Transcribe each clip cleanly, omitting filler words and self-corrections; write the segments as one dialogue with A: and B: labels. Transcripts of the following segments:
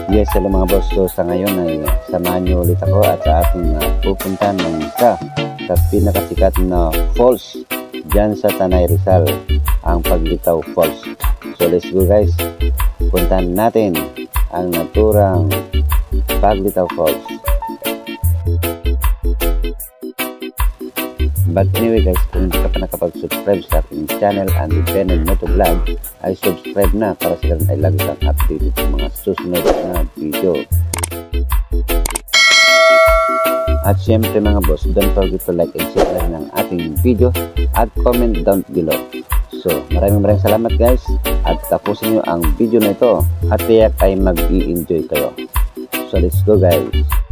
A: Yes, hello mga boss. So sa ngayon ay samahan nyo ulit ako at sa ating pupuntahan ng isa sa pinakasikat na falls dyan sa Tanay Rizal, ang Paglitaw Falls. So let's go guys, puntahan natin ang naturang Paglitaw Falls. But anyway guys, kung hindi ka pa nakapag-subscribe sa aking channel and Benel Moto Vlog, ay subscribe na para sa ganun ay lagi kang updated sa mga susunod na video. At syempre mga boss, don't forget to like and share ng ating video at comment down below. So maraming salamat guys, at tapusin nyo ang video na ito at tiyak ay mag-i-enjoy kayo. So let's go guys.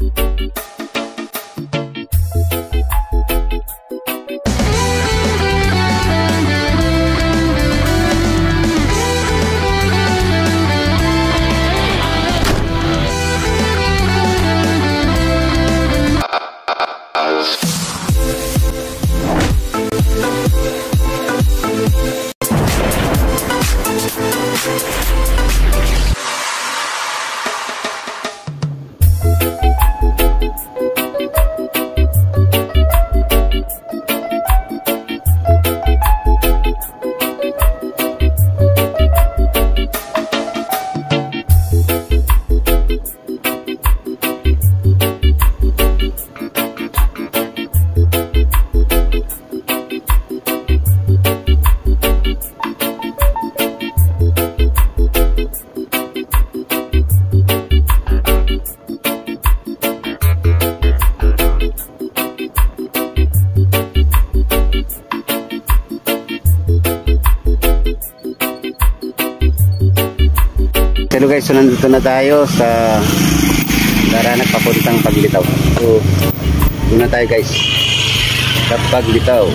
A: Hello guys, so nandito na tayo sa Daranak papuntang Paglitaw. So doon na tayo guys sa Paglitaw.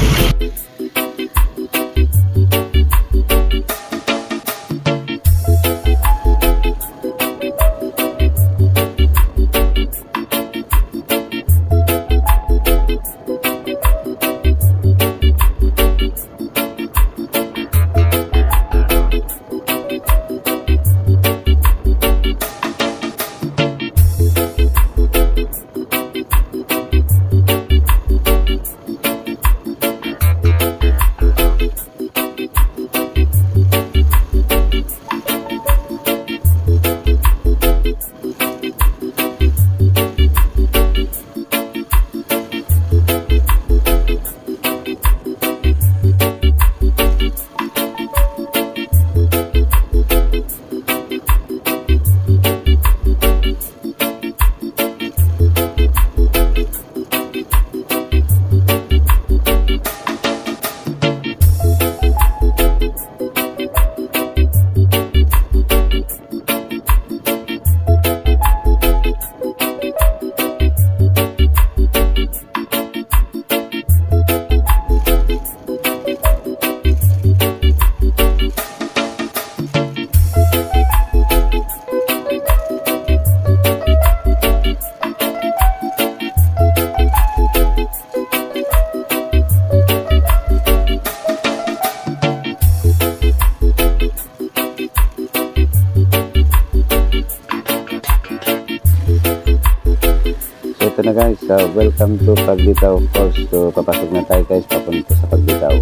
A: Ito na guys, welcome to Paglitaw Falls. So papasok na tayo guys papunta sa Paglitaw.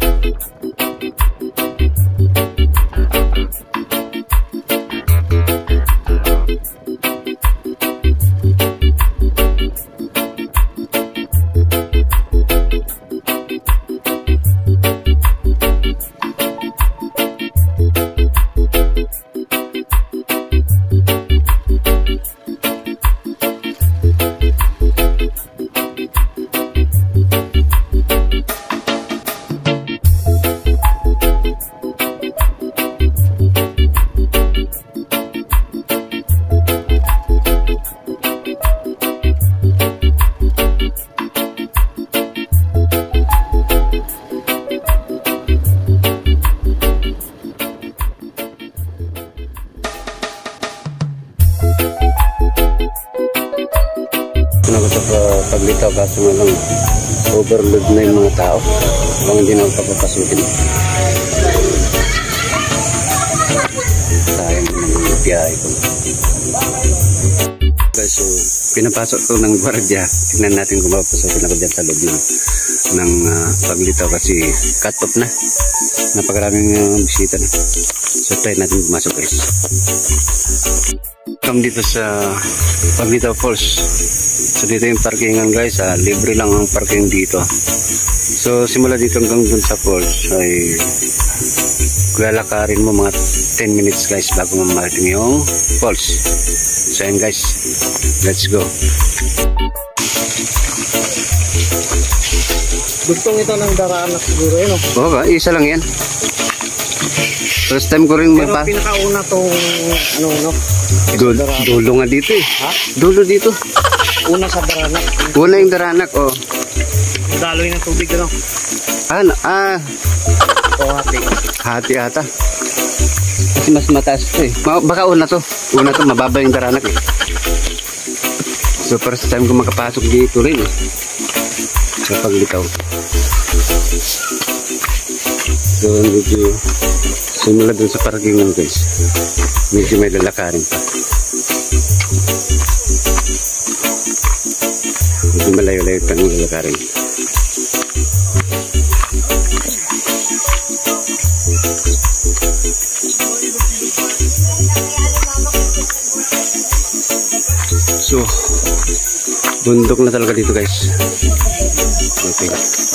A: Paglitaw, kaso nga lang overload na yung mga tao, kung hindi na papapasukin. Sayang naman.
B: biyahe ko. Guys, so pinapasok to ng gwardiya. Tingnan natin kung mapapasokin ako dyan sa loob ng paglitaw kasi cut off na. Napakaraming bisita na. So try natin pumasok guys. Welcome dito sa Paglitaw Falls. So dito yung parkingan guys. Libre lang ang parking dito. So simula dito hanggang dun sa falls ay lalakarin mo mga 10 minutes guys bago mamarating yung falls. So yan guys, let's go.
C: Gustong ito ng daranas siguro yun.
B: Oo ba? Isa lang yan. First time ko rin
C: Pero pinakauna tong ano no?
B: Dulo nga dito eh.
C: Ha?
B: Dulo dito.
C: Una sa daranak.
B: Una yung Daranak oh.
C: Daloy ng tubig ano? O hati.
B: Hati ata. Kasi mas mataas ito eh. Baka una to. Una to, mababa yung Daranak eh. So first time ko makapasok dito rin eh. Sa Paglitaw. So medyo simula dun sa parkingan guys. Medyo may lalakarin pa. Medyo malayo-layo pa ng lalakarin. So, bundok na talaga dito guys. Okay.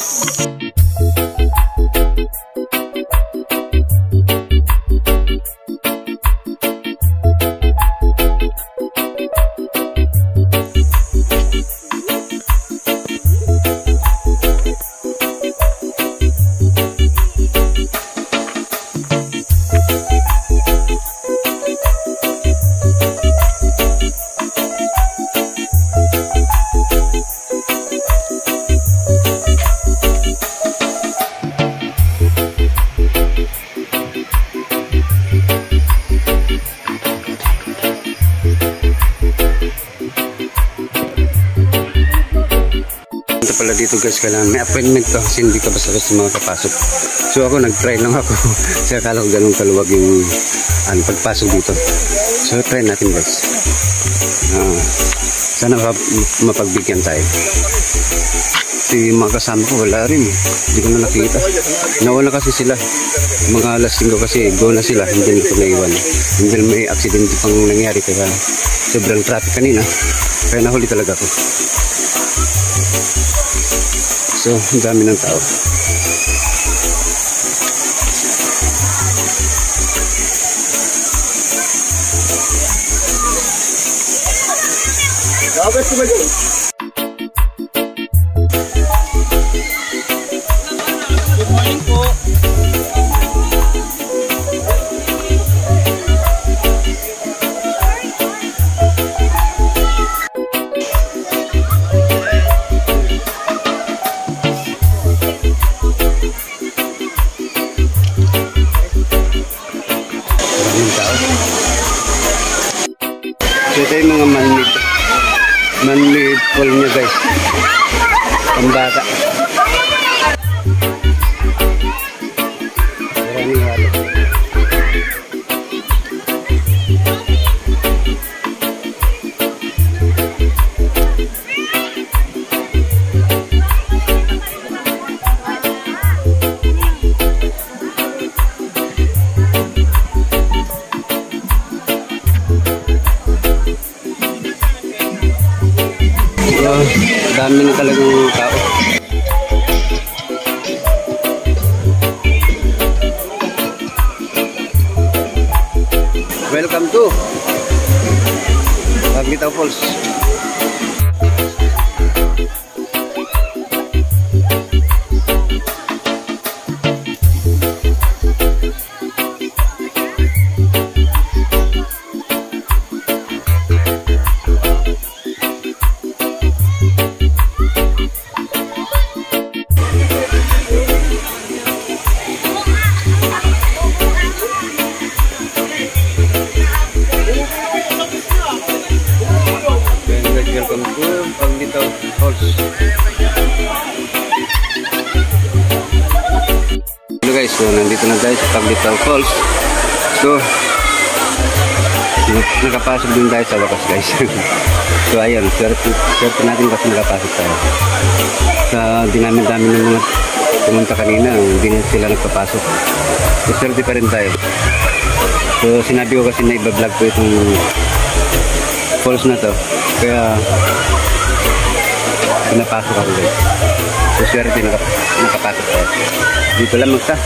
B: Pala dito guys, kailangan may appointment ka kasi hindi ka basta-basta makapasok. So ako nag-try lang ako. Kasi akala ko ganun kaluwag yung pagpasok dito. So try natin guys. Sana mapagbigyan tayo. Kasi mga kasama ko wala rin. Hindi ko na nakita. Nawala kasi sila. Mga alas 5 kasi go na sila. Hindi na ko naiwan. Hindi may aksidente pang nangyari kaya sobrang traffic kanina. Kaya nahuli talaga ako. So, ang dami ng tao.
C: Good morning po.
B: So ito yung mga man-made pool niya guys. Pambata. Maraming water. Dami na talagang tao. Welcome to Paglitaw Falls. Welcome to Paglitaw Falls. Hello guys, so nandito na guys sa Paglitaw Falls. So nakapasok din tayo sa wakas guys. So ayun, swerte natin kasi nakapasok tayo. Sa dinami-dami ng mga pumunta kanina, hindi na sila nagpapasok. So swerte pa rin tayo. So sinabi ko kasi na iba-vlog ko itong falls na to. Kaya pinapasok ako guys. So swerte nakapasok tayo. Dito lang magta.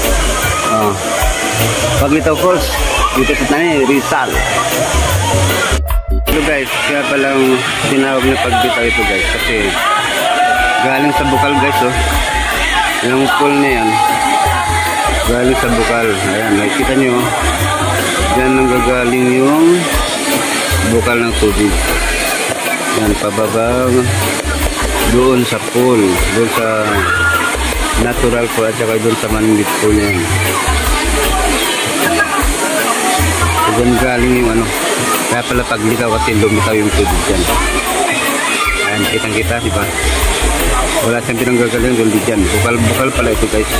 B: Paglitaw Falls dito sa Tanay Rizal. Hello guys, kaya palang tinawag na paglitaw ito guys kasi galing sa bukal guys yung pool na yan galing sa bukal. Ayan, nakikita nyo dyan nang gagaling yung bukal ng tubig. Yan, pababa doon sa pool, doon sa natural pool at saka doon sa manmade pool na yan. So, dyan galing yung ano, kaya pala paglitaw kasi lumitaw yung tubig dyan. Ayan, kitang kita diba, wala siyang pinanggagaling doon dyan, bukal pala ito guys.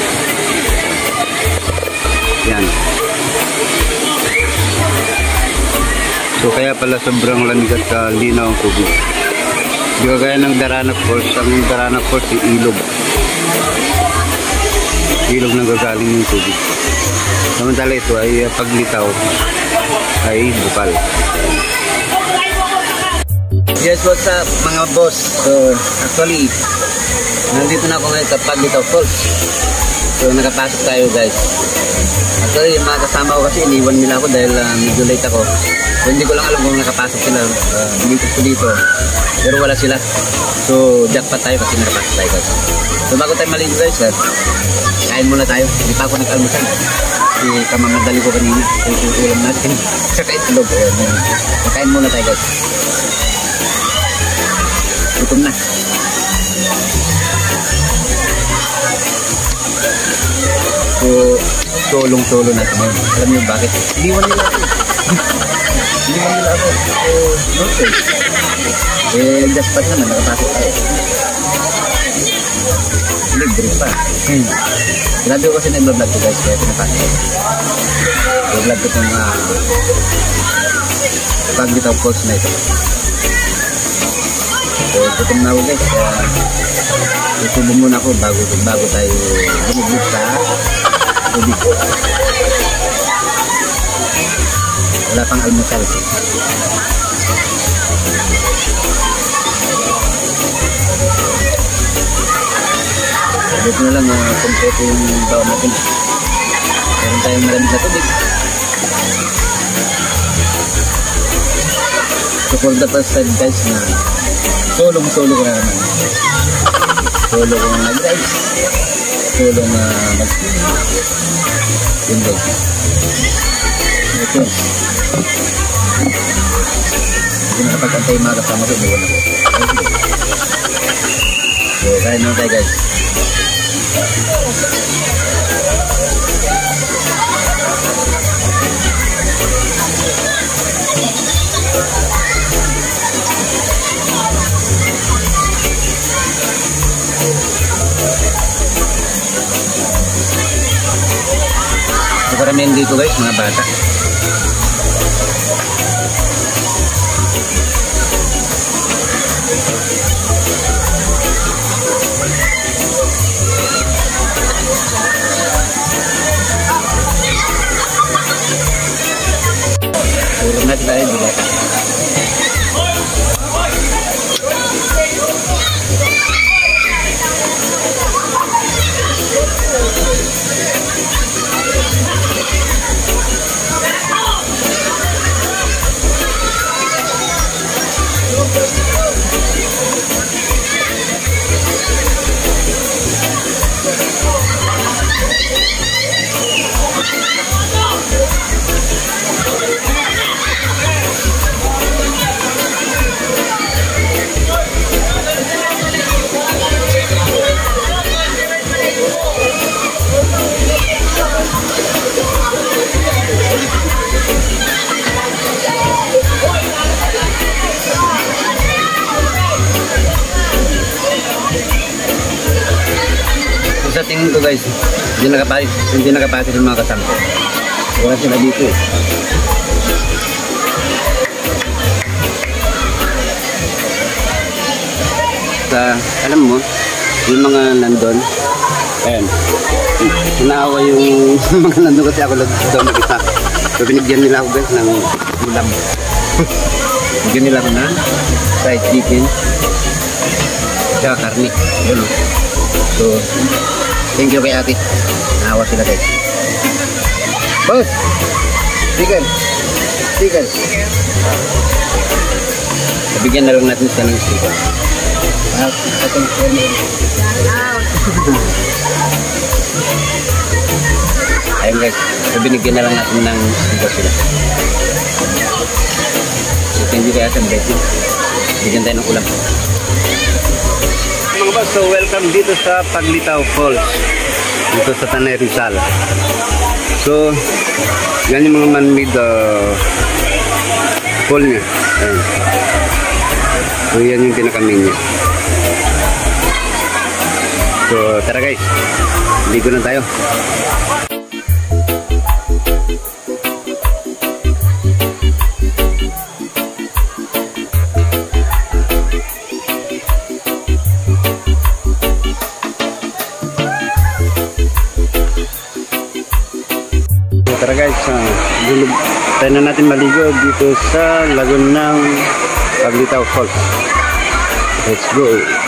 B: Yan, so kaya pala sobrang lamig at linaw ang tubig. Di ba kaya ng Daranac Falls? Ang Daranac Falls yung ilog nang gagaling yung tubig. Samantala ito ay paglitaw ay bukal. Yes, what's up mga boss? So actually nandito na ako ngayon sa Paglitaw Falls. So nakapasok tayo guys. Actually mga kasama ko kasi iniwan nila ako dahil medyo late ako. So hindi ko lang alam kung nakapasok sila. Dito ko dito pero wala sila. So jackpot tayo kasi nakapasok tayo guys. So bago tayo maligo guys, kain muna tayo. Hindi pa ako nag-almusal kasi kamamadali ko kanina. So ito ulam natin saka itlog. Kain muna tayo guys. Gutom na. So solong-solo natin ngayon. Alam niyo bakit? Iniwan nila ako. Iniwan nila ako. So no choice. Jackpot naman, nakapasok tayo. Libre pa. Grabe ko kasi nag-vlog ko guys, kaya pinapasok ko. Nag-vlog ko itong Paglitaw Falls na ito. So gutom na ako guys, kaya isubo muna ako bago tayo bumibig sa tubig. Wala pang almusal. Dito na lang kompleto yung baon natin. Meron tayong malamig na tubig. So for the first time guys na solong-solo ko na naman. Solo ko na nag-rides. Solo na mag-swimming. Yun guys. Ito. Hindi nakapag-antay yung mga kasama ko. Iwan ako. So kain naman tayo guys. Karamihan dito guys, mga bata. Turun na tayo dito. Sa tingin ko guys, hindi nakapasok yung mga kasama. Wala sila dito eh. basta alam mo, yung mga nandun, ayan, naawa yung mga nandun kasi ako lang daw mag-isa. So binigyan nila ako guys ng ulam. Binigyan nila ako ng fried chicken, tsaka karne. Yun. So, thank you kay ate. Naawa sila guys. Boss! Chicken! Chicken! Bigyan na lang natin siya ng sticker. Ayun guys, so binigyan na lang natin ng sticker sila. So thank you kaya sa blessing. Bigyan tayo ng ulam. Mga boss, so welcome dito sa Paglitaw Falls. Dito sa Tanay Rizal. So, yan yung mga man-made fall niya. Ayun. So yan yung pinaka-main niya. So tara guys, ligo na tayo. So tara guys, tayo na natin maligo dito sa lagoon ng Paglitaw Falls. Let's go.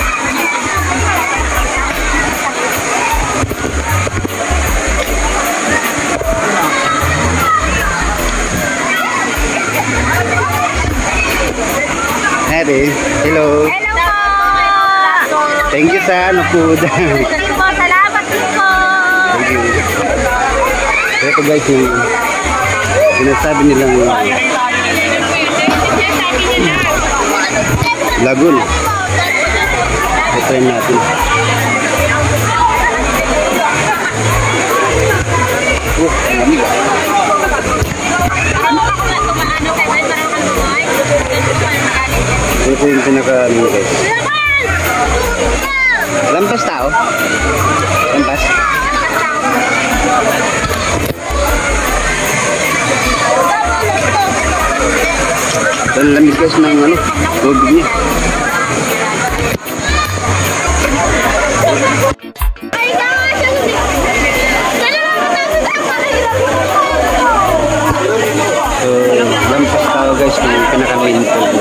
B: Hey, hello.
D: Hello po!
B: Thank you sa food.
D: Thank po, salamat din po!
B: Thank you. Ito guys yung sinasabi nilang lagoon. Ito yun natin. Lamig. Ito yung pinaka-ano guys. Lampas tao? Lampas? Ito lamig guys ng tubig niya. So, lampas tao guys ng pinaka-main pool.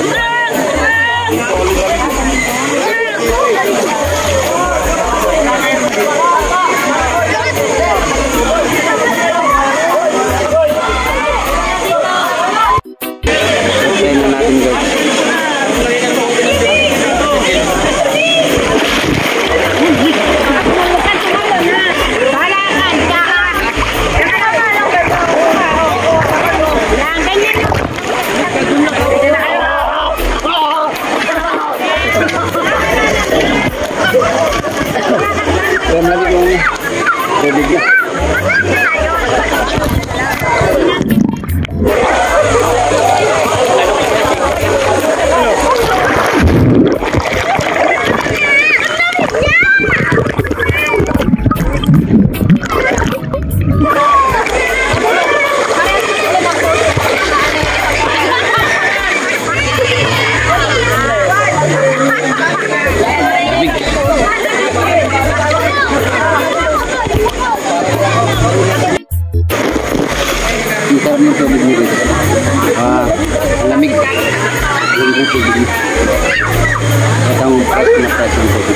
B: Lamig. Lamig ang tubig. Ito ang price na price ng tubig.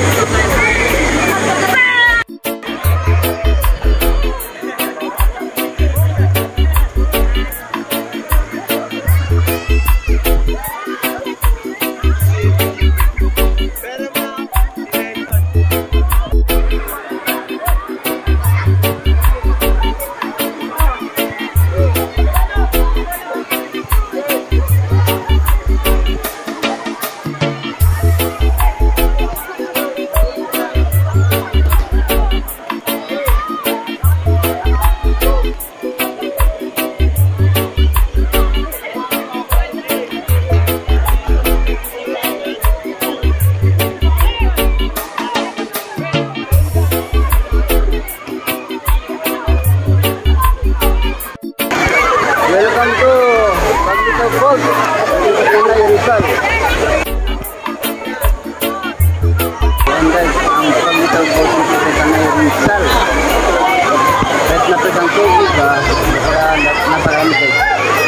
A: tubig ba? Napakarami guys.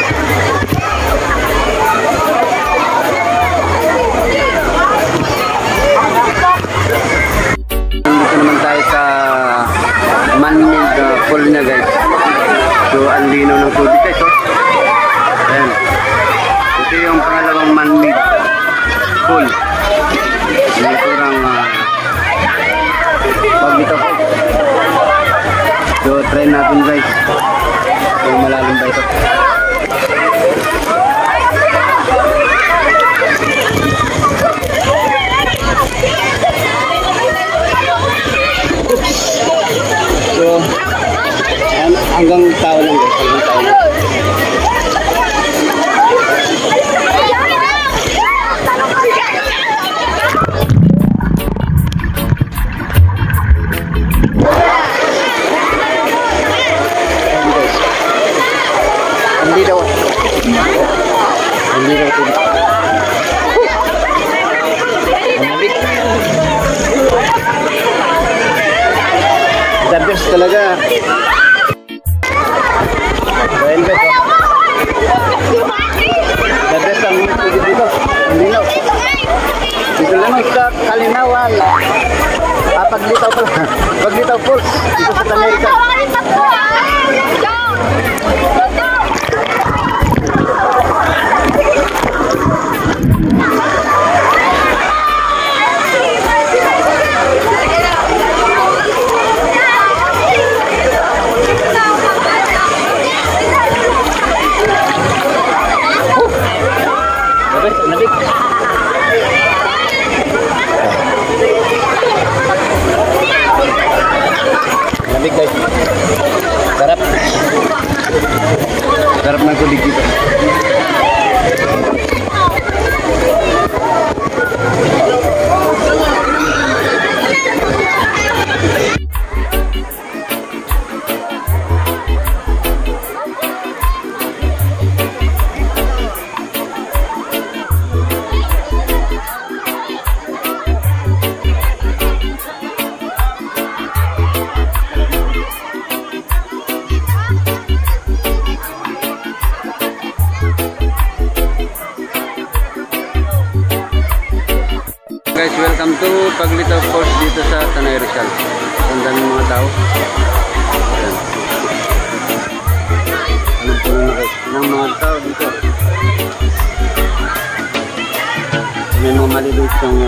A: Dito naman tayo sa man-made pool niya guys. So ang linaw ng tubig guys. Oh. Ayan. Ito yung pangalawang man-made pool. Naturang pag ito po. So try natin guys. Kung malalim ba ito. So hanggang tao lang guys. Hanggang tao lang. Hindi daw ito. Malamig. The best talaga. Ayan guys. The best ang tubig dito. Ang linaw. Dito lang sa Kalinawan. Paglitaw pala. Paglitaw Falls. Dito sa Tanay Rizal. Lamig guys. Sarap. Sarap ng tubig dito. Guys, welcome to Paglitaw Falls dito sa Tanay Rizal. Ang daming mga tao. Ayan. Anong puno na guys ng mga tao dito. May mga maliliit kang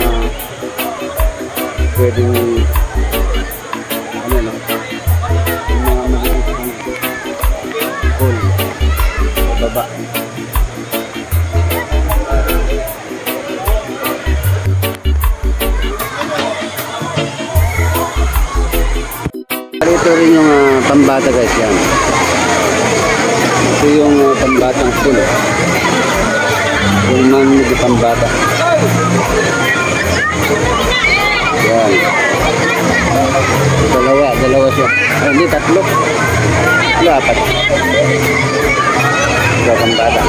A: pwedeng ano no? Yung mga maliliit kang pool sa baba. Ito rin yung pambata guys yan. Ito yung pambatang pool. Yung man-made pambata. Yan. Dalawa siya. Ay, hindi, tatlo. Apat. Ito pambata.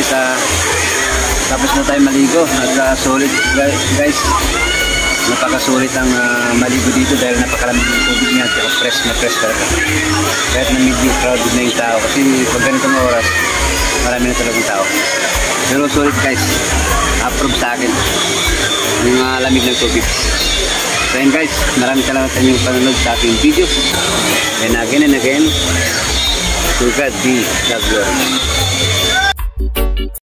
A: guys, tapos na tayo maligo at sulit guys. Napakasulit ang maligo dito dahil napakalamig ng tubig niya at fresh na fresh talaga. Kahit na medyo crowded na yung tao kasi pag ganitong oras marami na talagang tao. Pero sulit guys, approve sa akin yung lamig ng tubig. So yun guys, maraming salamat sa inyong panonood sa aking video. And again, to God be the glory.